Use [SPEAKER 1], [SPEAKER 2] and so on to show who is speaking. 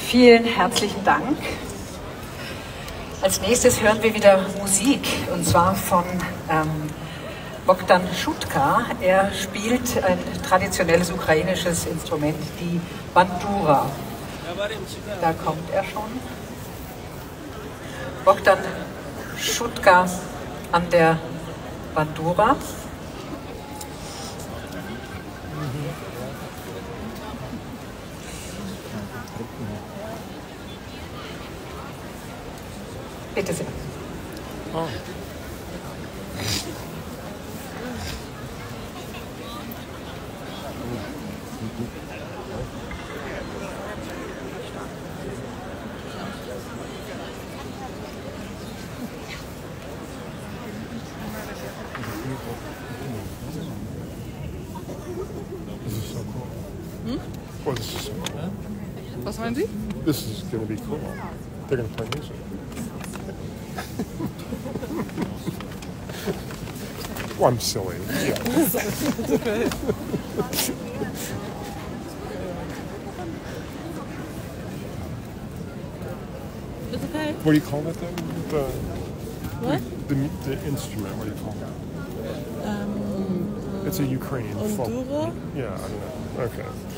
[SPEAKER 1] Vielen herzlichen Dank. Als nächstes hören wir wieder Musik, und zwar von Bogdan Schutka. Er spielt ein traditionelles ukrainisches Instrument, die Bandura. Da kommt er schon. Bogdan Schutka an der Bandura. Bitte sehr. Oh.
[SPEAKER 2] This is so cool. Well, this is so cool.
[SPEAKER 3] Was meinen Sie?
[SPEAKER 2] This is going to be cool. They're going to play music. Well, I'm silly. Yeah.
[SPEAKER 3] It's okay.
[SPEAKER 2] What do you call that thing?
[SPEAKER 3] What?
[SPEAKER 2] The instrument. What do you call it? It's a Ukrainian folk.
[SPEAKER 3] Ondura?
[SPEAKER 2] Yeah, I don't know. Okay.